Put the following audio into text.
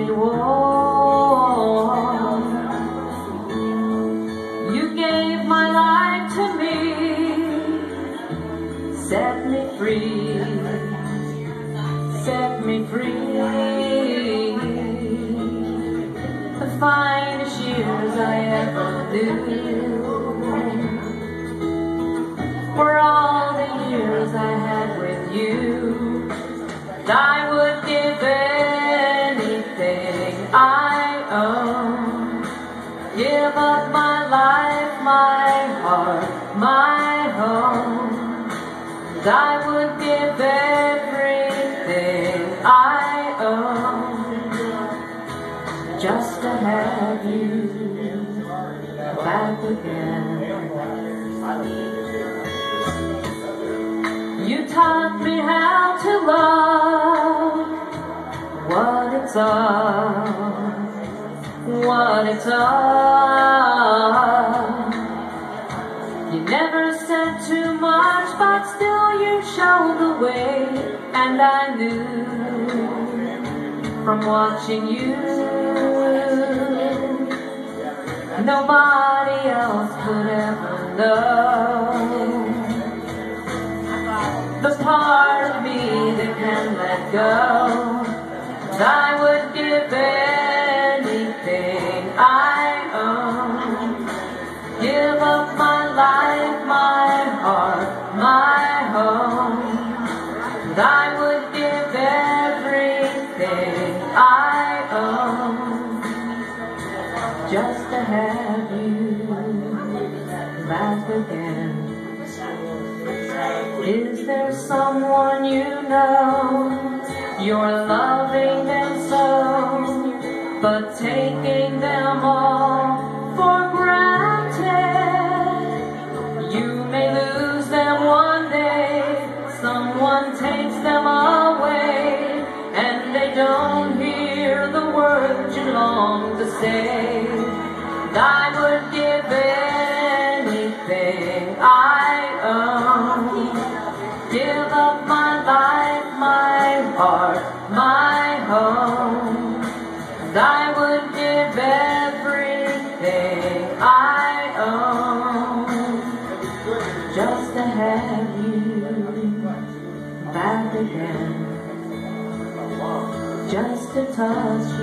me warm. You gave my life to me, set me free, set me free. The finest years I ever knew were all the years I had with you. I would give anything I own, give up my life, my heart, my home. And I would give everything I own just to have you back again. You taught me how to love, what it's all, what it's all. You never said too much, but still you showed the way. And I knew from watching you, nobody else could ever know the part of me that can let go. I would give anything I own, give up my life, my heart, my home. And I would give everything I own just to have you back again. Is there someone you know, you're loving them so, but taking them all for granted? You may lose them one day, someone takes them away, and they don't hear the words you long to say. And I would give anything I own, give up my life, my heart, my home. And I would give everything I own just to have you back again, just to touch you.